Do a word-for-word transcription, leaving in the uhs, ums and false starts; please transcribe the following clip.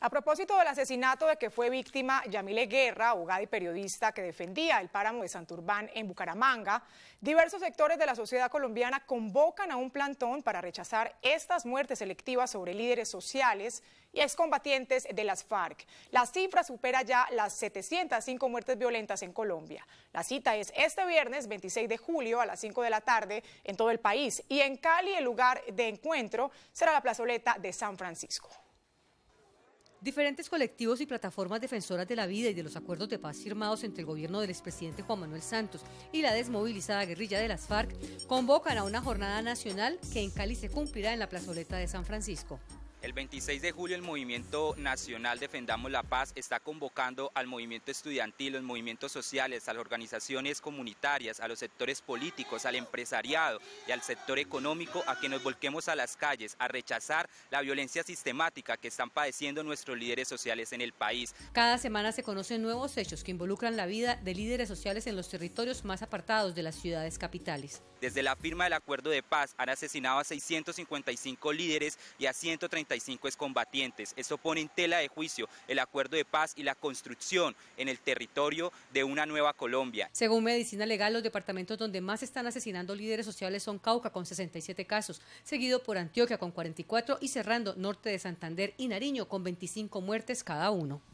A propósito del asesinato de que fue víctima Yamile Guerra, abogada y periodista que defendía el páramo de Santurbán en Bucaramanga, diversos sectores de la sociedad colombiana convocan a un plantón para rechazar estas muertes selectivas sobre líderes sociales y excombatientes de las FARC. La cifra supera ya las setecientas cinco muertes violentas en Colombia. La cita es este viernes veintiséis de julio a las cinco de la tarde en todo el país, y en Cali el lugar de encuentro será la plazoleta de San Francisco. Diferentes colectivos y plataformas defensoras de la vida y de los acuerdos de paz firmados entre el gobierno del expresidente Juan Manuel Santos y la desmovilizada guerrilla de las FARC convocan a una jornada nacional que en Cali se cumplirá en la plazoleta de San Francisco. El veintiséis de julio el Movimiento Nacional Defendamos la Paz está convocando al movimiento estudiantil, los movimientos sociales, a las organizaciones comunitarias, a los sectores políticos, al empresariado y al sector económico a que nos volquemos a las calles a rechazar la violencia sistemática que están padeciendo nuestros líderes sociales en el país. Cada semana se conocen nuevos hechos que involucran la vida de líderes sociales en los territorios más apartados de las ciudades capitales. Desde la firma del acuerdo de paz han asesinado a seiscientos cincuenta y cinco líderes y a ciento treinta y cinco excombatientes. Esto pone en tela de juicio el acuerdo de paz y la construcción en el territorio de una nueva Colombia. Según Medicina Legal, los departamentos donde más están asesinando líderes sociales son Cauca con sesenta y siete casos, seguido por Antioquia con cuarenta y cuatro y cerrando norte de Santander y Nariño con veinticinco muertes cada uno.